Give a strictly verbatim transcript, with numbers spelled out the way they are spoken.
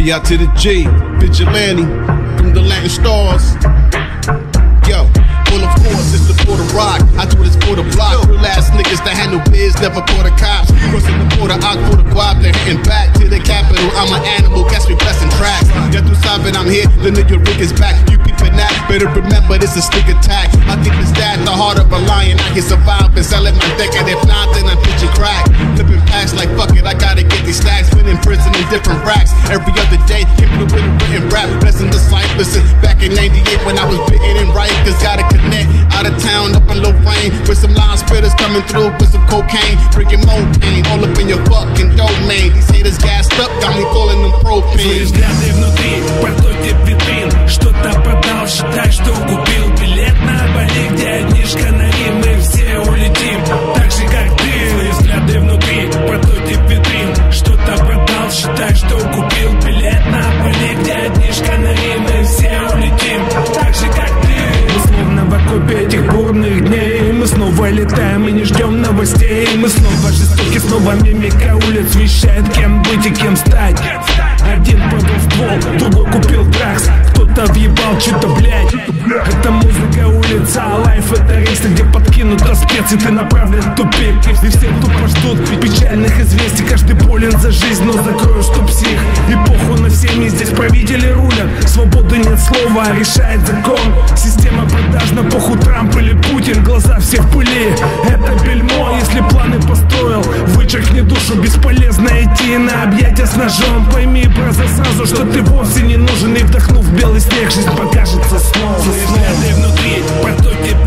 B out to the G, Vigilante, from the Latin stars. Yo, well of course it's the border rock. I do this for the block. Real ass niggas that handle biz, never caught a cops. Crossing the border, I for the guap, they're hitting back to the capital. I'm an animal, guess we blessing tracks. Ya tú sabes I'm here, the nigga Rick is back. You peepin' that, better remember this is sneak attack. I think it's that, the heart of a lion. I can survive and sell it my deck, and if not, then I'm pitching crack. Flipping packs like fuck it, I gotta get these stacks. Been in prison in different racks. Every other day, keep it with a written rap. Blessing the sight, listen, back in ninety-eight when I was bitten and right, cause gotta connect. Out of town, up in low rain, with some line spitters coming through with some cocaine, bringing more pain all up in your fucking domain. These haters gassed up, got me calling them propane. Свои взгляды внутри, прототип витрин. Что-то продал, считай, что купил билет на Бали, где одни шканари, мы все улетим, так же как ты. Свои взгляды внутри, прототип витрин. Что-то продал, считай, что купил билет на Бали, где одни шканари, мы все улетим, так же как ты. Мы словно в окопе этих бурных дней. Мы снова летаем и не ждем новостей. Мы снова жестоки, снова мимика улиц вещает, кем быть и кем стать. Один продал ствол, другой купил дракс. Кто-то въебал что-то, блядь. Это музыка улица, а лайф это рейсы, где подкинута специи, ты направлен в тупик. И все тупо ждут печальных известий. Каждый болен за жизнь, но закрою, что псих. И похуй на всеми, здесь правители рулят. Свободы нет слова, а решает закон. Система продажна, похуй Трамп или Путин. Глаза все в пыли, это бельмо. Если планы построил, вычеркни душу. Бесполезно идти на объятия с ножом. Пойми про засазу, что ты вовсе не нужен. И вдохнув белый снег, жизнь покажется снова. Взгляды внутри, прототип